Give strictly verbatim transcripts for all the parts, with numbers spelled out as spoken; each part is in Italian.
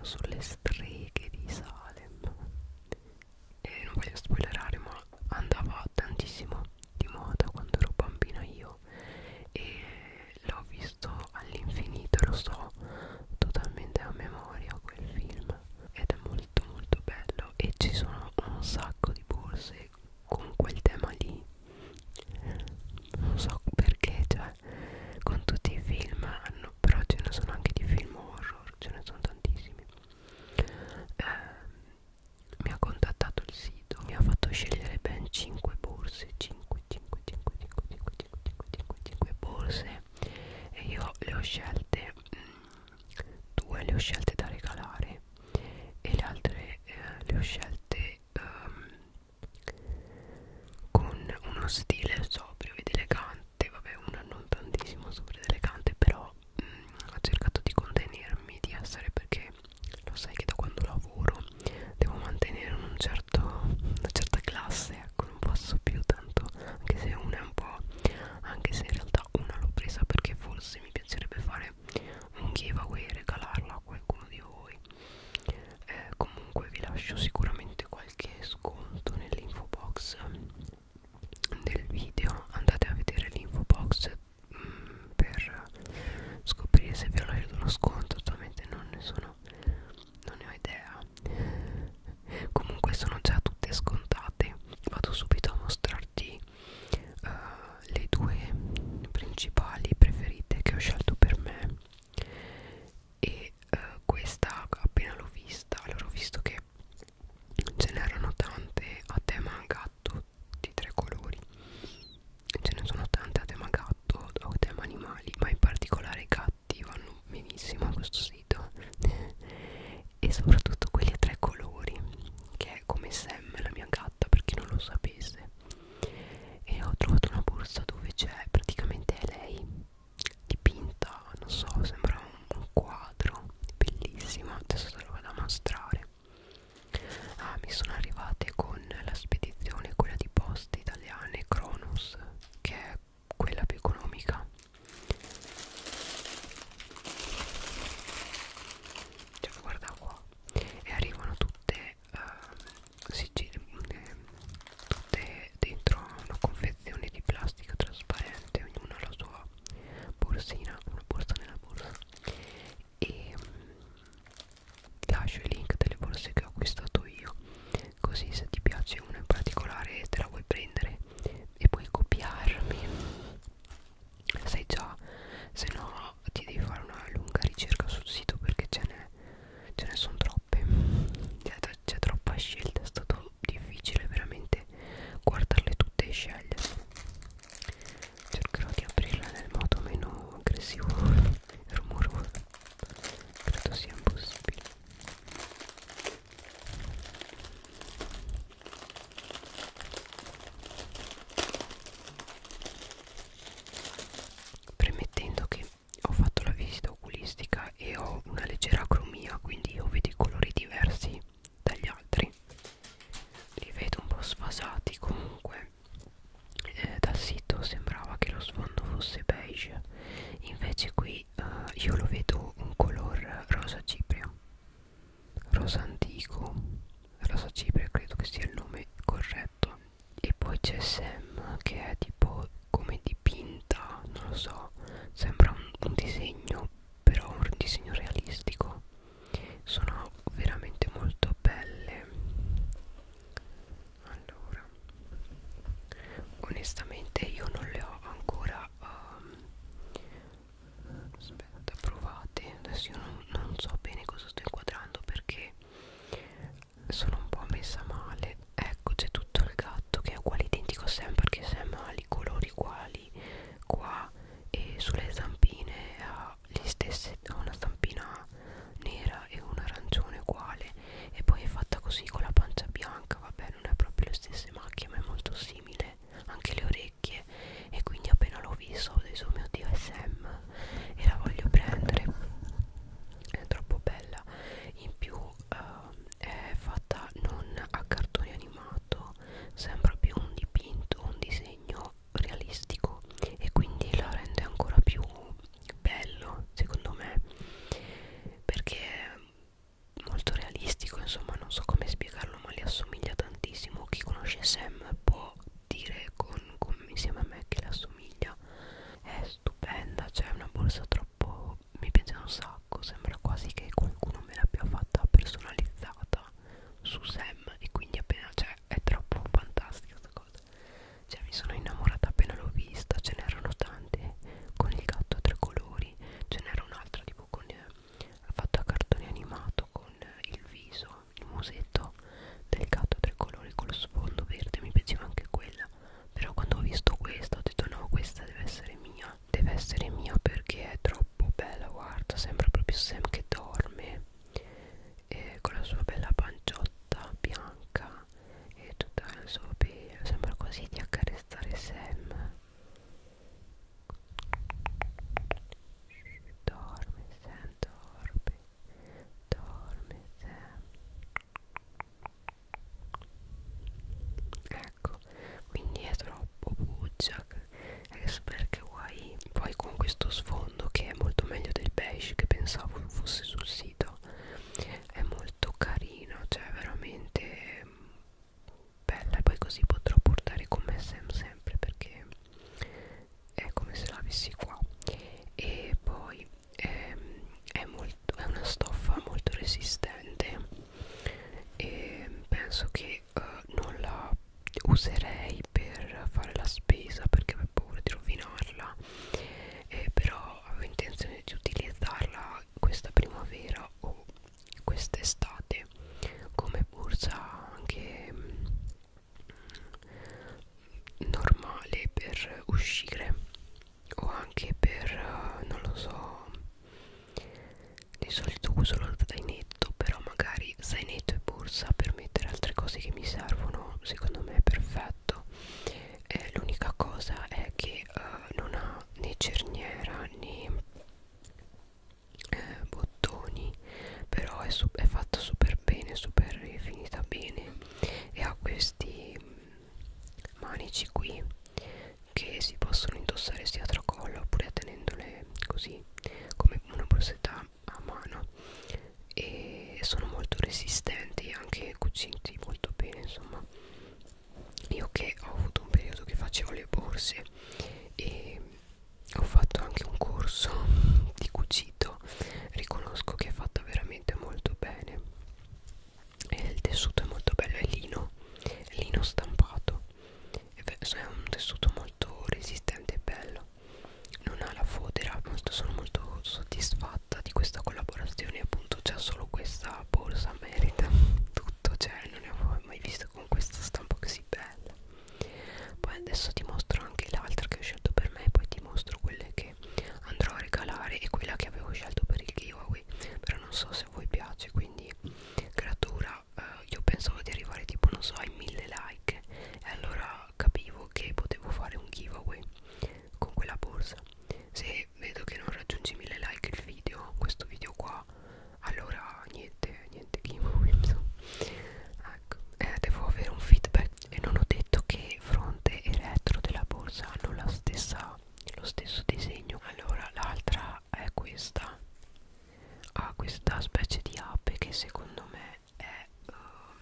sulle streghe di Salem e non voglio spoilerare, ma andava tantissimo di moda quando ero bambina io e l'ho visto all'infinito, lo so totalmente a memoria quel film ed è molto molto bello e ci sono un sacco di borse con quel tema lì, non so perché, cioè con tutti i film hanno, però ce ne sono anche di film horror, ce ne sono tantissimi. eh, Mi ha contattato il sito, mi ha fatto scegliere ben cinque borse, cinque, cinque, cinque, cinque, cinque, cinque, cinque, cinque, cinque borse e io le ho scelte, mh, due le ho scelte da regalare e le altre eh, le ho scelte um, con uno stile sobrio ed elegante, vabbè una non tantissimo sobrio ed elegante, però mh, ho cercato di contenermi, di essere, perché lo sai che da quando lavoro devo mantenere un certo, una certa classe, ecco, non posso più tanto, anche se una è un po', anche se in realtà una l'ho presa perché forse mi piacerebbe fare un giveaway e regalarla a qualcuno di voi. Eh, comunque vi lascio sicuramente qualche sconto nell'info box del video, andate a vedere l'info box mh, per scoprire se vi ho lasciato uno sconto, attualmente non ne sono, non ne ho idea. Comunque sono già tutte scontate. Vado subito a mostrarti uh, le due principali preferite che ho scelto per me e uh, questa appena l'ho vista, allora ho visto che ce n'erano tante a tema gatto di tre colori, ce ne sono tante a tema gatto o tema animali, ma in particolare i gatti vanno benissimo a questo sito e soprattutto quelli a tre colori, che è come Sam, la mia gatta, per chi non lo sapesse. E ho trovato una borsa dove c'è praticamente lei dipinta, non so, sembra un, un quadro, bellissima, adesso te lo vado a mostrare. Ah, mi sono arrivate con la spedizione, quella di Poste Italiane Kronos, che è quella più economica. Cioè, guarda qua, e arrivano tutte uh, sigilli, eh, tutte dentro una confezione di plastica trasparente, ognuna ha la sua borsina, una borsa nella borsa. E um, lascio il link delle borse che ho acquistato io, così se ti piace una in particolare te la vuoi prendere e puoi copiarmi, sai già, se no ti devi fare una lunga ricerca sul sito perché ce ne, ce ne sono troppe, c'è troppa scelta, è stato difficile veramente guardarle tutte e scegliere. Cercherò di aprirla nel modo meno aggressivo e rumoroso, credo sia impossibile. Premettendo che ho fatto la visita oculistica e ho una leggera acromia, quindi io vedo, quest'estate, come borsa anche normale per uscire o anche per, non lo so, di solito uso lo zainetto, però magari zainetto e borsa per mettere altre cose che mi servono, secondo me è perfetto. Eh, l'unica cosa è che uh, non ha né cerniera né eh, bottoni, però è, è fatta super bene, super finita bene, e ha questi manici qui che si possono indossare sia a tracollo oppure tenendole così come una borsetta a mano, e sono molto resistenti, anche cuciti molto bene. Insomma, io che ho avuto un periodo che facevo le borse e ho fatto anche un corso di cucito, riconosco che è fatta veramente molto bene, e il tessuto è molto bello, è lino, è lino stampato, è un tessuto molto resistente e bello, non ha la fodera. Molto, sono molto soddisfatta di questa collaborazione, appunto. Già solo questa borsa merita tutto, cioè non ne avevo mai visto con questa stampa così bella. Poi adesso ti mostro anche l'altra che ho scelto per me, poi ti mostro quelle che andrò a regalare e quella che avevo scelto per il giveaway, però non so se a voi piace. Quindi creatura, eh, io pensavo di arrivare tipo, non so, ai mille like, e allora capivo che potevo fare un giveaway con quella borsa. Se vedo che non raggiungi mille like il video, questo video qua, allora niente, niente giveaway, insomma. Ecco, eh, devo avere un feedback. E non ho detto che fronte e retro della borsa hanno la stessa, lo stesso disegno. Allora l'altra è questa, ha questa specie di ape che secondo me è uh,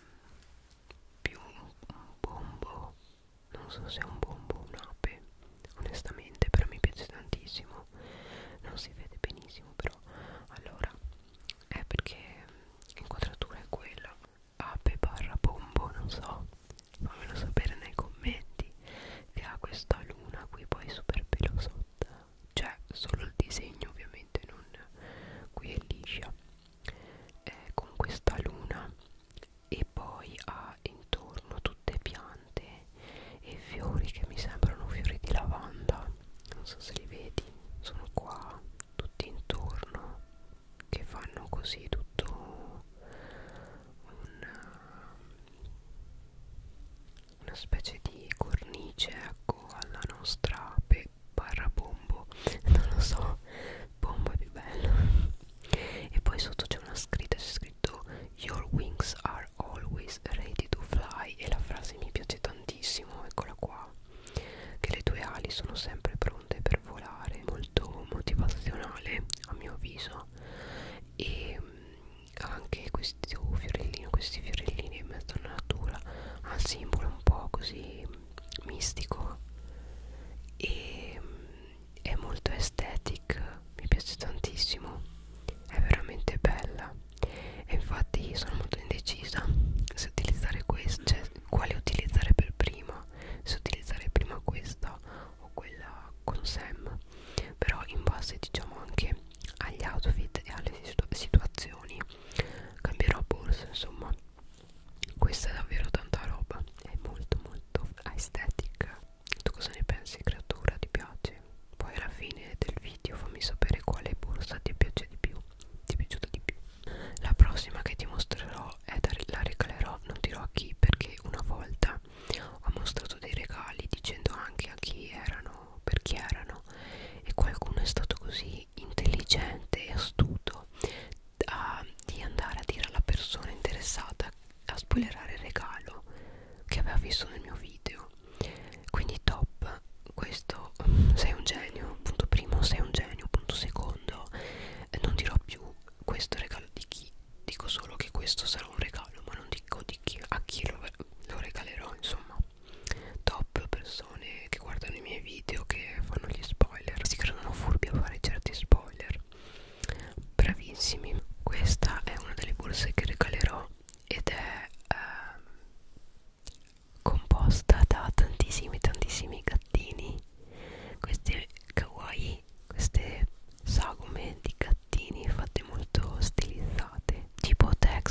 più un, un bombo, non so se è un bombo o un'ape onestamente, però mi piace tantissimo, non si vede benissimo però. Allora è perché l'inquadratura è quella, ape barra bombo, non so, fammelo sapere nei commenti, che ha questa luna qui poi super pelosotta, cioè solo il disegno ovviamente, non qui è liscia, eh, con questa luna, e poi ha intorno tutte piante e fiori che mi sembrano fiori di lavanda, non so se li vedi, sono qua tutti intorno, che fanno così tutto un, una specie di cornice, ecco, alla nostra ape barra bombo, non lo so, bombo è più bello. E poi sotto c'è una scritta, c'è scritto "Your wings are always ready to fly", e la frase mi piace tantissimo, eccola qua, che le tue ali sono sempre pronte per volare, molto motivazionale a mio avviso. E anche questo fiorellino, questi fiorellini in mezzo alla natura, ha il simbolo un po' così mistico, e è molto aesthetic, mi piace tantissimo, è veramente bella. E infatti sono molto indecisa se utilizzare questa, cioè quale utilizzare per prima, se utilizzare prima questa o quella con Sam, però in base, diciamo, anche agli outfit e alle situ situazioni cambierò borsa. Insomma, questa è davvero tanta roba, è molto molto aesthetic. Tu cosa ne pensi, creatura? Ti piace? Poi alla fine del video fammi sapere quale borsa ti piace di più, ti è piaciuta di più. La prossima che ti mostrerò è da, la regalerò, non dirò a chi, perché una volta ho mostrato dei regali dicendo anche a chi erano, per chi erano, e qualcuno è stato così intelligente e astuto da, di andare a dire alla persona interessata a spoilerare il regalo che aveva visto nel mio video. Quindi top, questo, sei un genio, punto primo, sei un genio, punto secondo. E non dirò più questo regalo di chi, dico solo che questo sarà un regalo, ma non dico di chi, a chi lo, lo regalerò. Insomma, top persone che guardano i miei video, che fanno gli spoiler, si credono furbi a fare certi spoiler, bravissimi. Questa è una delle borse che regalerò ed è eh, composta da tantissimi tantissimi gattini, questi kawaii, queste sagome di gattini fatte molto stilizzate, tipo tag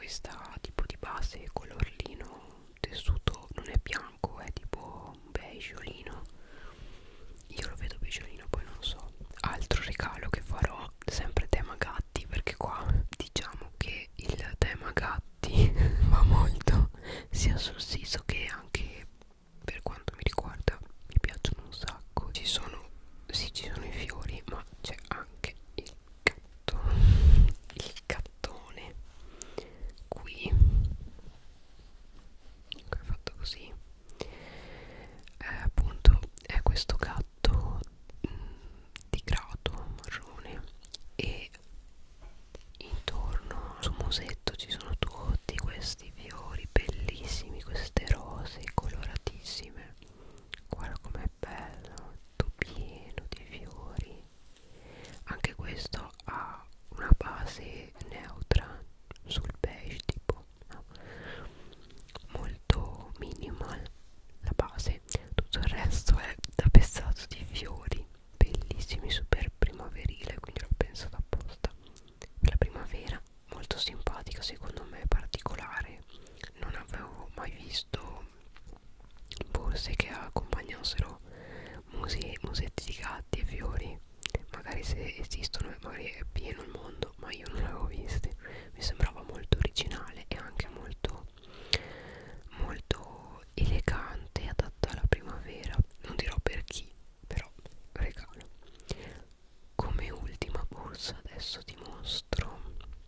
questa tipo di base color lino tessuto, non è bianco, è tipo beigeolino, io lo vedo beigeolino, poi non so. Altro regalo che farò, sempre tema gatti, perché qua diciamo che il tema gatti va molto sia sul siso che anche per quanto mi riguarda, mi piacciono un sacco. Ci sono, sì, ci sono i fiori, ma c'è anche il gatto, il gattone qui che è fatto così. Eh, appunto è questo gatto mh, di grado marrone, e intorno al suo musetto ci sono tutti questi fiori bellissimi, queste rose coloratissime. Guarda com'è bello, tutto pieno di fiori. Anche questo ha una base neutra sul beige, tipo, no? Molto minimal la base, tutto il resto è tappezzato di fiori bellissimi, super primaverile, quindi l'ho pensato apposta per la primavera. Molto simpatica, secondo me, particolare. Non avevo mai visto borse che accompagnassero muse musetti di gatti e fiori. Magari se esistono, magari è pieno il mondo, ma io non l'avevo visto. Mi sembrava molto originale e anche molto molto elegante, adatta alla primavera. Non dirò per chi, però regalo. Come ultima borsa adesso ti mostro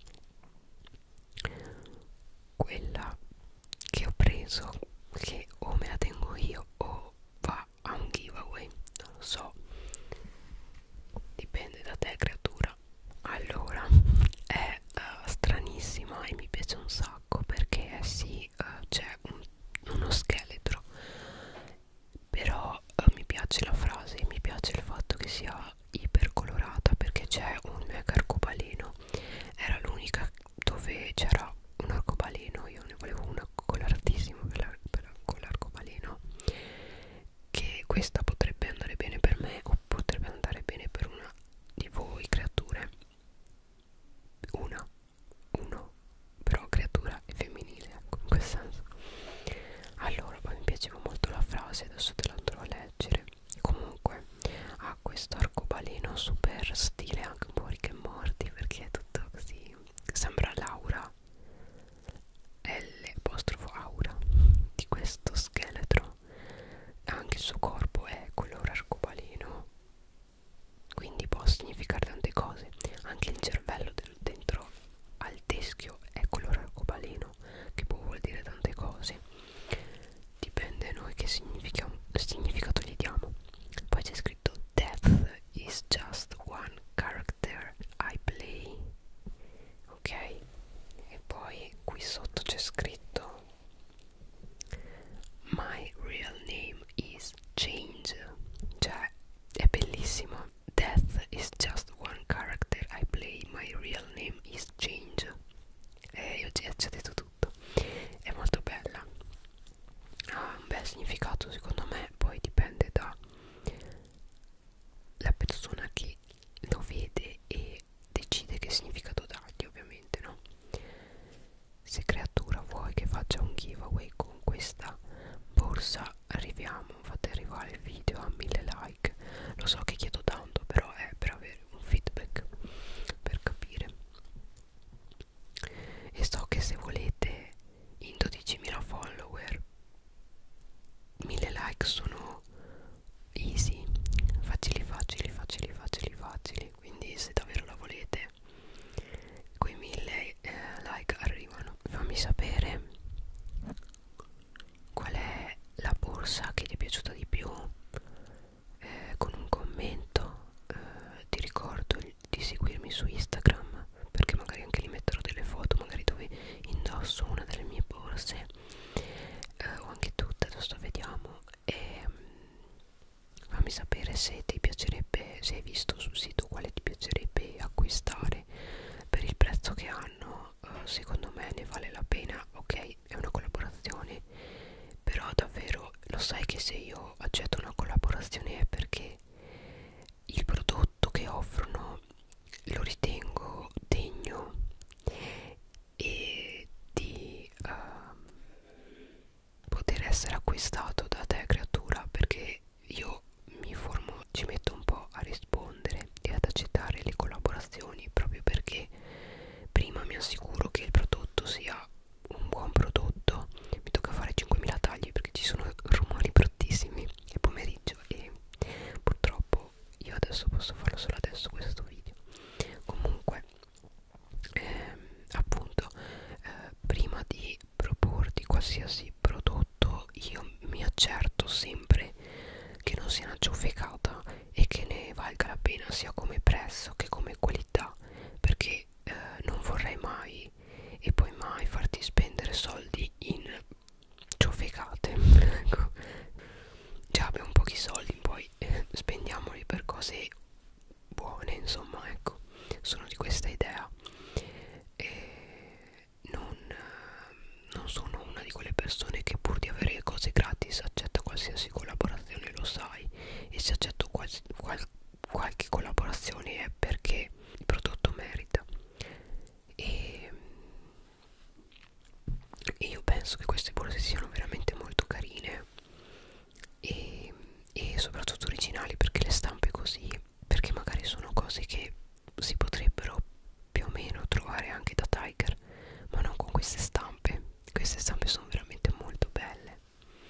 quella che ho preso, che o me la tengo io o va a un giveaway, non lo so, dipende da te, creatura. Allora, è uh, stranissima e mi piace un sacco perché sì, uh, c'è un, uno scheletro, però uh, mi piace la frase, mi piace il fatto che sia ipercolorata, perché c'è un mega arcobaleno, era l'unica dove c'era un arcobaleno, io ne volevo una coloratissima per, per, con l'arcobaleno, che questa potrebbe andare bene per me o potrebbe andare bene per una di voi, creature. Una, uno, però creatura è femminile, ecco, in quel senso. Allora, poi mi piaceva molto la frase, adesso te la andrò a leggere. Comunque ha questo arcobaleno super stile, anche un po' Rick e Morty, perché è tutto così, sembra Laura, L apostrofo aura di questo scheletro. Anche il suo corpo è color arcobaleno, quindi può significare tante cose. Anche il cervello del, dentro al teschio è color arcobaleno, che può vuol dire tante cose, dipende noi che significa, significato gli diamo. Poi c'è scritto death is just one character I play, ok? E poi qui sotto c'è scritto my real name is Change, cioè è bellissimo. Death is just one character I play, my real name is Change. E io ci ho detto tutto, è molto bella, ha un bel significato secondo me, poi dipende da la persona che lo vede e decide che significato dargli, ovviamente, no? Se creatura vuoi che faccia un giveaway con questa borsa, arriviamo, fate arrivare il video a mille like. Lo so che chiedo tanto, però è per avere un feedback, per capire. E so che se volete in dodicimila follower mille like sono easy, facili facili facili facili facili, quindi se davvero la volete quei mille eh, like arrivano. Fammi sapere qual è la borsa che ti è piaciuta di più, eh, con un commento. Eh, ti ricordo di seguirmi su Instagram, perché magari anche lì metterò delle foto, magari dove indosso una delle mie borse, eh, o anche tutte, adesso vediamo. E mm, fammi sapere se ti piacerebbe, se hai visto sul sito quale ti piacerebbe acquistare per il prezzo che hanno. Uh, secondo me ne vale la pena. Ok, è una collaborazione, però davvero lo sai che se io accetto una collaborazione è perché il prodotto che offrono lo ritengo degno e mi assicuro che il prodotto sia un buon prodotto. Mi tocca fare cinquemila tagli perché ci sono rumori bruttissimi è pomeriggio e purtroppo io adesso posso farlo solo adesso questo video. Comunque ehm, appunto eh, prima di proporti qualsiasi prodotto io mi accerto sempre che non sia una ciofecata e che ne valga la pena sia come prezzo che come qualità, perché eh, non vorrei mai e poi mai farti spendere soldi in ciofecate. Ecco, già abbiamo pochi soldi, poi eh, spendiamoli per cose buone, insomma, ecco, sono di questa idea. E non, non sono una di quelle persone che pur di avere cose gratis accetta qualsiasi collaborazione, lo sai, e se accetto qual, qual, qualche collaborazione è perché il prodotto merita. E e io penso che queste borse siano veramente molto carine e, e soprattutto originali, perché le stampe così, perché magari sono cose che si potrebbero più o meno trovare anche da Tiger, ma non con queste stampe. Queste stampe sono veramente molto belle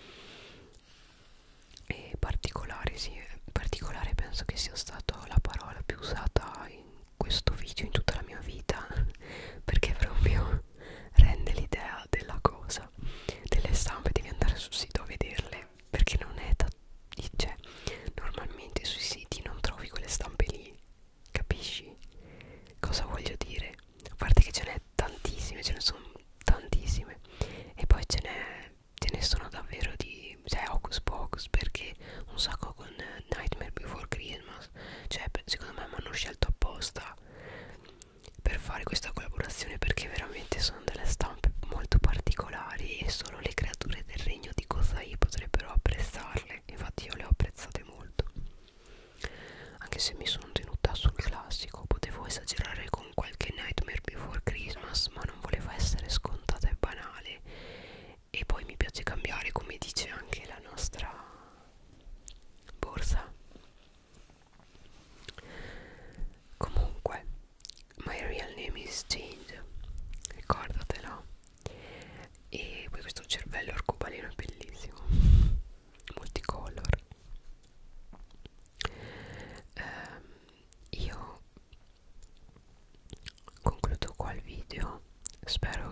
e particolari, sì, particolare penso che sia stata la parola più usata in questo video in tutta la mia vita, perché proprio rende l'idea della cosa. Delle stampe devi andare sul sito a vederle, perché non è da, cioè normalmente sui siti non trovi quelle stampe lì, capisci cosa voglio dire? A parte che ce n'è tantissime, ce ne sono tantissime e poi ce n'è ce ne sono davvero di, cioè, hocus pocus, perché un sacco con Nightmare Before Christmas, cioè secondo me mi hanno scelto apposta per fare questa collaborazione, perché veramente sono delle stampe molto particolari e solo le creature del regno di Gozai potrebbero apprezzarle. Infatti io le ho apprezzate molto, anche se mi sono tenuta sul classico. Potevo esagerare con qualche Nightmare Before Christmas, ma non voleva essere scontata e banale, e poi mi piace cambiare, come dice anche la nostra borsa. Comunque, my real name is Change, ricordatelo. E poi questo cervello arcobaleno è bellissimo, multicolor. ehm, io concludo qua il video, spero